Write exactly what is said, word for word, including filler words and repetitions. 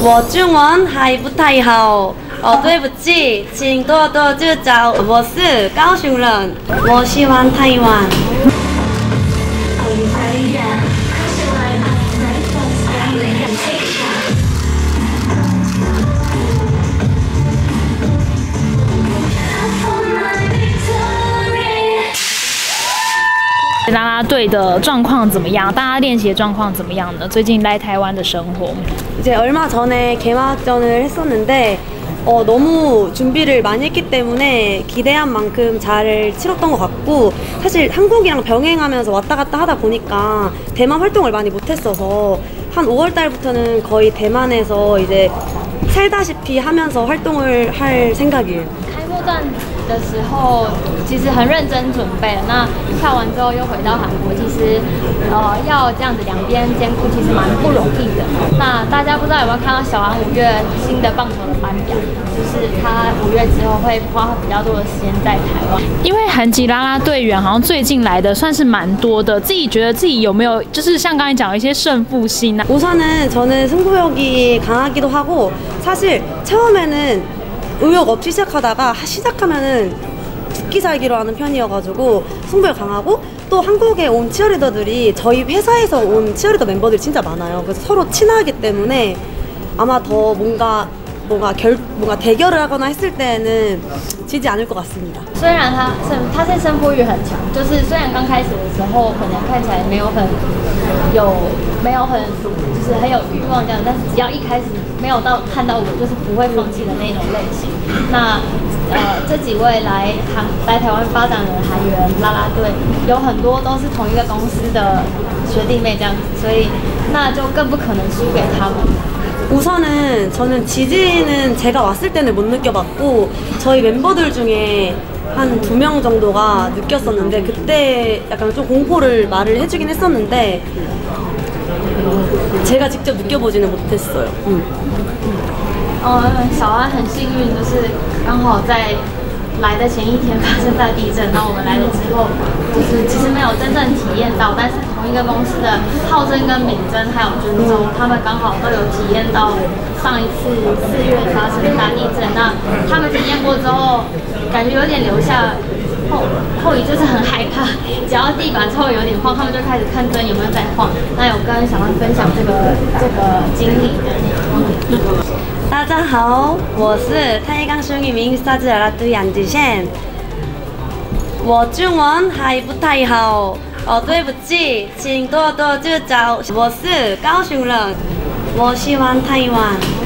我中文还不太好，哦，对不起，请多多指教。我是高雄人，我喜欢台湾。 啦啦队的状况怎么样？大家练习的状况怎么样呢？最近来台湾的生活。 이제 얼마 전에 개막전을 했었는데 어, 너무 준비를 많이 했기 때문에 기대한 만큼 잘 치렀던 것 같고, 사실 한국이랑 병행하면서 왔다 갔다 하다 보니까 대만 활동을 많이 못했어서 한 오월 달부터는 거의 대만에서 이제 살다시피 하면서 활동을 할 생각이에요. 开幕战的时候，其实很认真准备了。那跳完之后又回到韩国，其实呃要这样子两边兼顾，其实蛮不容易的。那大家不知道有没有看到小安五月新的棒球的班表，就是他五月之后会花比较多的时间在台湾。因为韩籍啦啦队员好像最近来的算是蛮多的，自己觉得自己有没有就是像刚才讲的一些胜负心啊？ 우선은 저는 승부욕이 강하기도 하고, 사실 처음에는 의욕 없이 시작하다가 시작하면은 죽기 살기로 하는 편이어가지고 승부욕 강하고, 또 한국에 온 치어리더들이 저희 회사에서 온 치어리더 멤버들이 진짜 많아요. 그래서 서로 친하기 때문에 아마 더 뭔가 뭔가 결 뭔가 대결을 하거나 했을 때는 지지 않을 것 같습니다. 虽然他胜他是胜负欲很强，就是虽然刚开始的时候可能看起来没有很有没有很就是很有欲望这样，但是只要一开始没有到看到我就是不会放弃的那种类型。那呃这几位来韩来台湾发展的韩援啦啦队，有很多都是同一个公司的学弟妹这样子，所以那就更不可能输给他们。 우선은 저는 지지는 제가 왔을 때는 못 느껴봤고, 저희 멤버들 중에 한 두 명 정도가 느꼈었는데, 그때 약간 좀 공포를 말을 해주긴 했었는데 제가 직접 느껴보지는 못했어요. 음. 呃，小安很幸运，就是刚好在来的前一天发生大地震，然后我们来了之后，就是其实没有真正体验到，但是同一个公司的浩真跟敏珍还有君中，他们刚好都有体验到上一次四月发生的大地震。那他们体验过之后，感觉有点留下后后遗，就是很害怕，只要地板稍微有点晃，他们就开始看灯有没有在晃。那有跟小安分享这个这个经历的。 大家好，我是太钢雄一名沙子啦啦队杨子宪。我中文还不太好，哦，对不起，请多多指教。我是高雄人，我喜欢台湾。